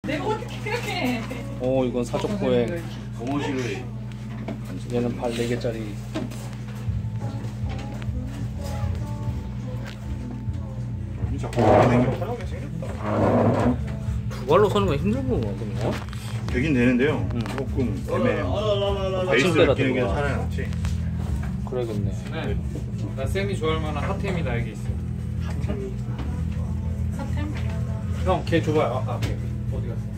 내가 어떻게 이렇게? 오 이건 사족보행. 너무 싫어해. 얘는 발 4개짜리. 자꾸 하나게 생겼다. 두 발로 서는 건 힘든 거거든요. 되긴 되는데요. 조금 애매해요. 베이스를 끼는 게 차라리 낫지. 그러겠네. 네. 나 쌤이 좋아할 만한 핫템이 나에게 있어. 사템? 형, 걔 줘봐요. 아까 걔 어디 갔어?